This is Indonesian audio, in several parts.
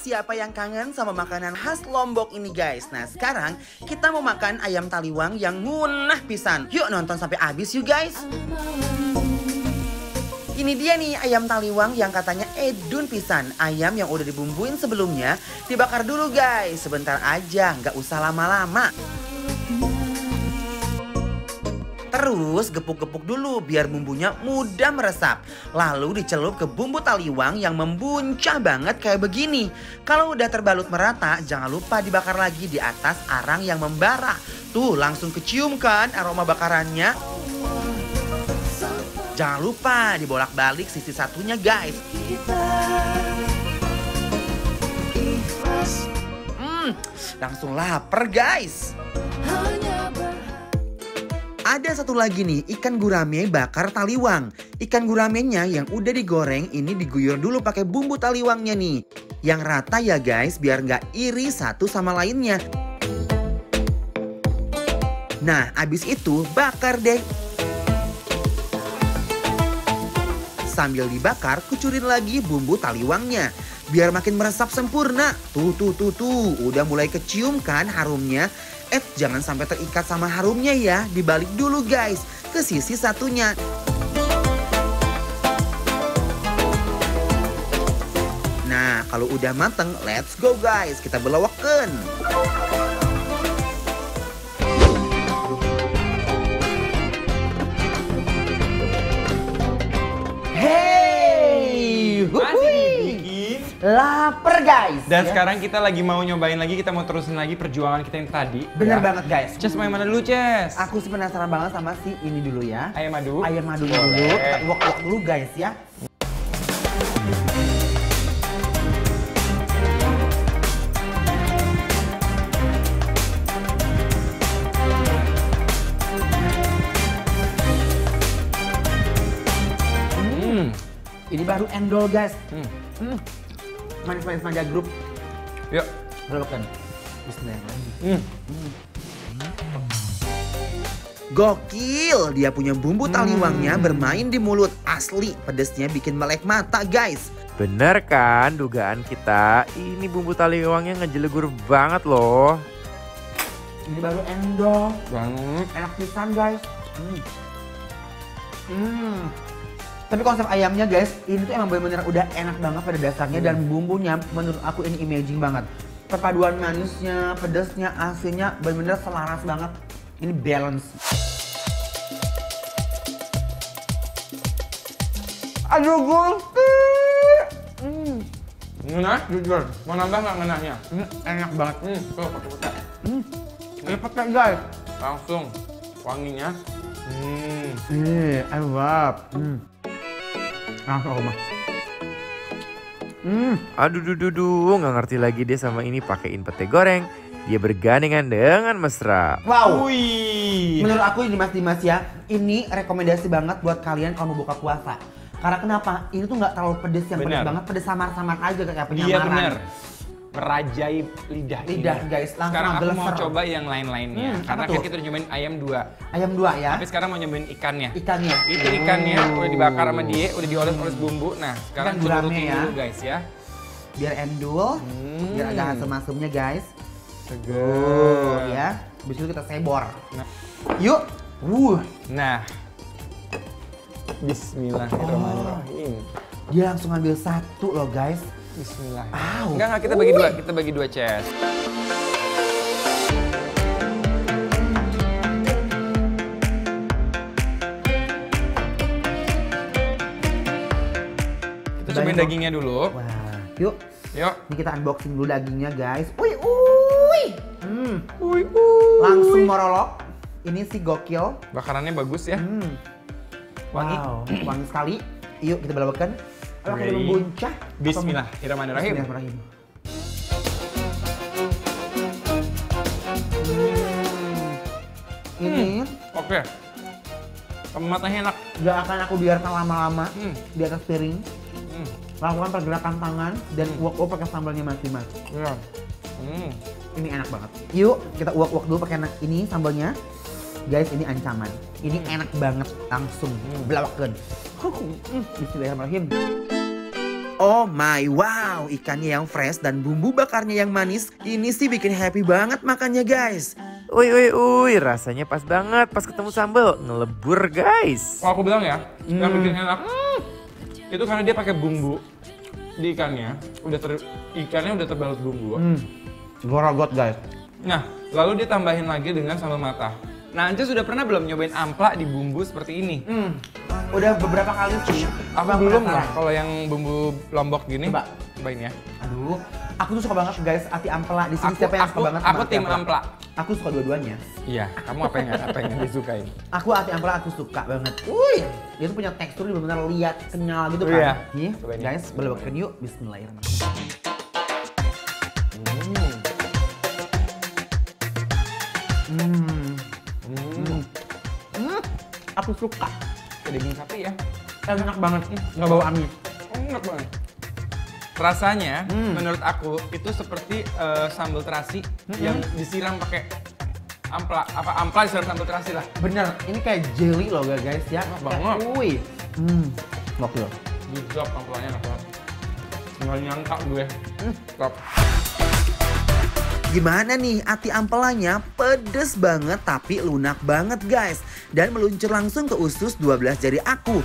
siapa yang kangen sama makanan khas Lombok ini guys? Nah sekarang kita mau makan ayam taliwang yang ngunah pisan. Yuk nonton sampai habis yuk guys. Ini dia nih ayam taliwang yang katanya edun pisan. Ayam yang udah dibumbuin sebelumnya dibakar dulu guys. Sebentar aja, nggak usah lama-lama. Terus gepuk-gepuk dulu biar bumbunya mudah meresap. Lalu dicelup ke bumbu taliwang yang membuncah banget kayak begini. Kalau udah terbalut merata, jangan lupa dibakar lagi di atas arang yang membara. Tuh langsung kecium kan aroma bakarannya. Jangan lupa dibolak-balik sisi satunya guys. Langsung lapar guys. Ada satu lagi nih, ikan gurame bakar taliwang. Ikan guramenya yang udah digoreng ini diguyur dulu pakai bumbu taliwangnya nih. Yang rata ya guys, biar nggak iri satu sama lainnya. Nah, abis itu bakar deh. Sambil dibakar, kucurin lagi bumbu taliwangnya. Biar makin meresap sempurna. Tuh, udah mulai kecium kan harumnya. Jangan sampai terikat sama harumnya ya. Dibalik dulu guys ke sisi satunya. Nah kalau udah mateng, let's go guys. Kita belawakan. Hey, lapar guys. Dan ya, sekarang kita lagi mau nyobain lagi, kita mau terusin lagi perjuangan kita yang tadi. Bener banget guys. Ces mau yang mana dulu Ces? Aku sih penasaran banget sama si ini dulu ya. Ayam madu. Ayam madunya dulu. Kita uak-uak dulu guys ya. Ini baru endol guys. Manis-manis manja grup. Yuk. Belokan. Bismillahirrahmanirrahim. Gokil, dia punya bumbu taliwangnya bermain di mulut. Asli, pedesnya bikin melek mata guys. Bener kan dugaan kita? Ini bumbu taliwangnya ngejelegur banget loh. Ini baru endol. Banget. Enak pisan guys. Tapi konsep ayamnya guys, ini tuh emang bener-bener udah enak banget pada dasarnya. Dan bumbunya menurut aku ini amazing banget. Perpaduan manisnya, pedasnya, asinnya bener-bener selaras banget. Ini balance. Aduh gusti. Ngenah jujur, mau nambah nggak ngenahnya? Ini enak banget. Tuh pakai pete. Ini pakai guys. Langsung wanginya. Enak. Langsung rumah. Aduh, nggak ngerti lagi dia sama ini pakein pete goreng. Dia bergandengan dengan mesra. Wow. Wih. Menurut aku ini Mas Dimas ya, ini rekomendasi banget buat kalian kalau mau buka puasa. Karena kenapa? Ini tuh nggak terlalu pedes yang pedes banget, pedes samar-samar aja kayak penyamaran. Iya bener. Merajai lidah guys. Langsung sekarang aku mau geleser. coba yang lain-lainnya. Karena kan kita udah nyobain ayam 2. Ayam 2 ya. Tapi sekarang mau nyobain ikannya. Ikannya. Itu ikannya udah dibakar sama dia, udah dioles-oles bumbu. Nah, sekarang celurutin dulu guys ya. Biar endul, biar ada asam-asamnya guys. Seger. Ya. Habis itu kita sebor. Nah. Yuk. Nah. Bismillahirrahmanirrahim. Dia langsung ambil satu loh guys. Bismillah. Enggak, kita bagi dua. Kita bagi 2 Ces. Kita cobain dagingnya dulu. Wah, yuk. Yuk. Ini kita unboxing dulu dagingnya guys. Uy. Langsung morolok. Ini si gokil. Bakarannya bagus ya. Wangi. Wow, wangi sekali. Yuk kita belawakan. Kita membuncah. Bismillahirrahmanirrahim. Ini Oke. Matanya enak. gak akan aku biarkan lama-lama di atas piring. Lakukan pergerakan tangan dan uak-uak pakai sambalnya Mas Dimas. Ini enak banget. Yuk kita uak-uak dulu pakai ini sambalnya. Guys ini ancaman. Ini enak banget langsung belawakan. Bismillahirrahmanirrahim. Oh my wow, ikannya yang fresh dan bumbu bakarnya yang manis. Ini sih bikin happy banget makannya guys. Uy, rasanya pas banget pas ketemu sambal. Ngelebur guys. Kalau aku bilang ya, yang bikin enak itu karena dia pakai bumbu di ikannya. Ikannya udah terbalut bumbu. Gorogot guys. Nah, lalu dia tambahin lagi dengan sambal matah. Nah, Ance sudah pernah belum nyobain ampla di bumbu seperti ini? Udah beberapa kali sih. Aku belum lah kalau yang bumbu Lombok gini. Cobain ya. Aduh, aku tuh suka banget guys ati ampela. Di sini siapa yang suka banget sama Aku ati tim ampla. Aku suka dua-duanya. Iya, kamu apa yang disukain? Aku ati ampela aku suka banget. Wih, dia tuh punya tekstur benar-benar liat, kenyal gitu kan. Iya. Nih, Cobain guys, ya. belebekkan yuk. Bismillahirrahmanirrahim. Aku suka. Kayak daging sapi ya. Enak banget. Nggak bau amis. Enak banget. Rasanya menurut aku itu seperti sambal terasi yang disiram pakai ampla disiram sambal terasi lah. Bener, ini kayak jelly loh guys ya. Enak banget. Wih. Gokil. Gudap amplanya enak banget. Nggak nyangka gue. Top. Gimana nih ati ampelanya? Pedes banget tapi lunak banget guys. Dan meluncur langsung ke usus 12 jari aku.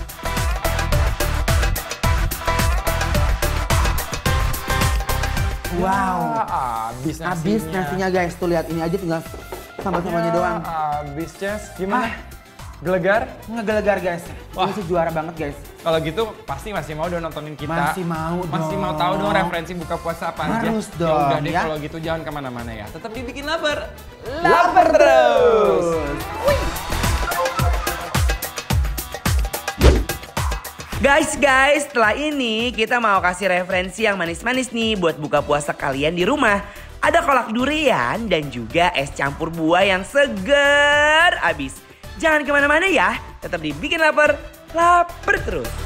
Wow. Abis nasinya guys. Tuh lihat ini aja tinggal sambal-sambalnya doang. Abis Ces. Gimana? Gelegar? Ngegelegar guys. Wah. Ini sih juara banget guys. Kalau gitu pasti masih mau dong nontonin kita. Masih mau Masih mau dong. tahu dong referensi buka puasa apa aja. Harus Ya dong, udah deh ya. kalau gitu jangan kemana-mana ya. Tetap dibikin lapar. Lapar terus. Guys, setelah ini kita mau kasih referensi yang manis-manis nih buat buka puasa kalian di rumah. Ada kolak durian dan juga es campur buah yang segar abis. Jangan kemana-mana ya, tetap dibikin lapar terus.